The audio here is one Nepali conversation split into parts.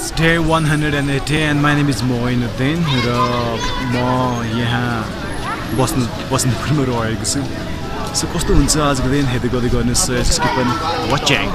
It's day 180 and my name is Moinuddin र म यहाँ बस्नु पनि रहेको छु। सो कस्तो हुन्छ आजको दिन हेर्दै गर्दै गर्नुहोस्। Just keep on watching.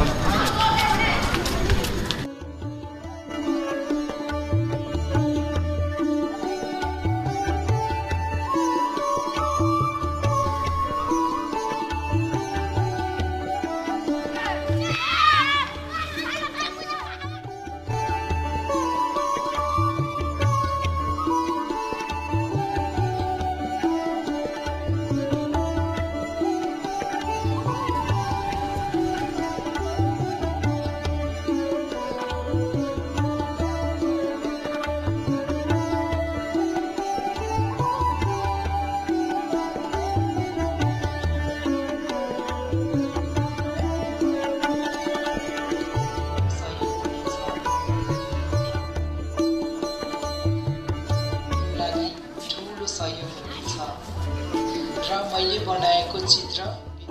र मैले बनाएको चित्र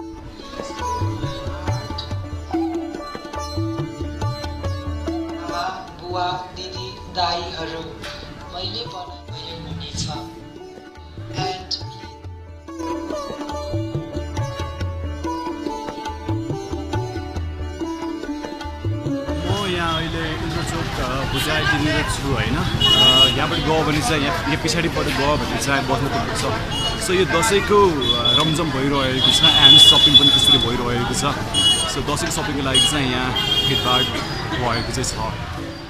आमा बुवा दिदी दाइहरू मैले बनाएको हुनेछ एन्ड म यहाँ अहिले इन्द्रचोक बुझाइदिएर छु हैन। यहाँबाट गयो भने चाहिँ यहाँ पछाडिबाट गयो भने चाहिँ बस्नुपर्छ। सो यो दसैँको रमझम भइरहेको छ एन्ड सपिङ पनि त्यसरी भइरहेको छ। सो दसैँको सपिङको लागि चाहिँ यहाँ भिडभाड भएको चाहिँ छ।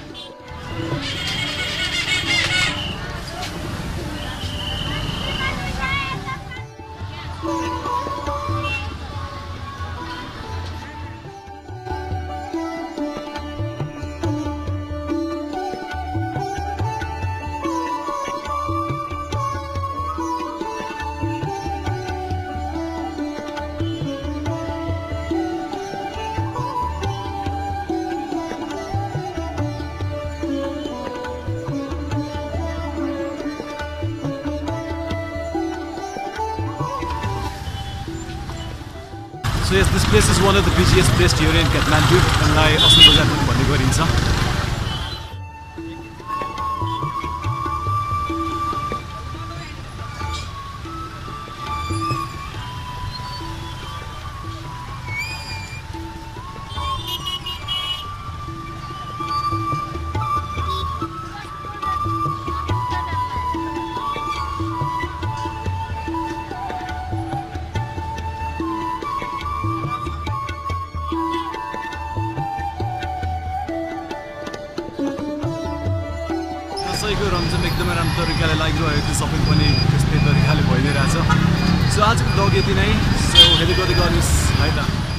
So yes, this place is one of the busiest places here in Kathmandu, यसलाई असली बजार पनि भन्ने गरिन्छ। दसैँको रमझम एकदमै राम्रो तरिकाले लागिरहेको थियो। सपिङ पनि त्यस्तै तरिकाले भइदिइरहेछ। सो आजको ब्लग यति नै। सो हेर्दै गर्दै गर्नुहोस् है त।